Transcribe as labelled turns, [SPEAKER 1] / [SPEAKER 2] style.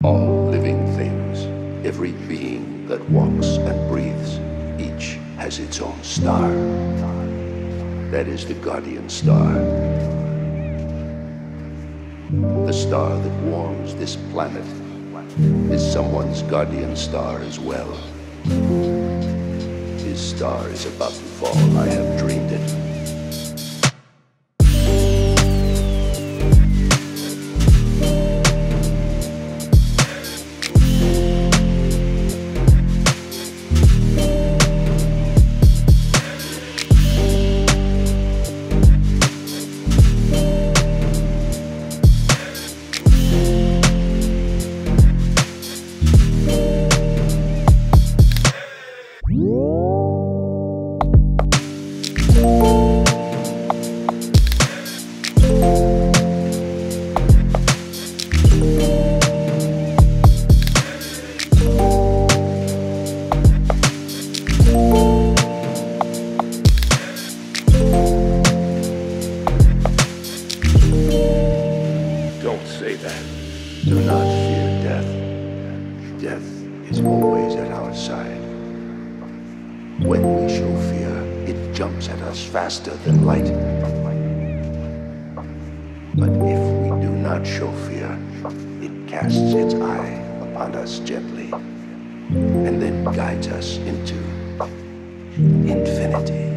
[SPEAKER 1] All living things, every being that walks and breathes, each has its own star. That is the guardian star. The star that warms this planet is someone's guardian star as well. His star is about to fall, I have dreamed it. Don't say that. Do not fear death. Death is always at our side. When we show fear, it jumps at us faster than light. But if we do not show fear, it casts its eye upon us gently, and then guides us into infinity.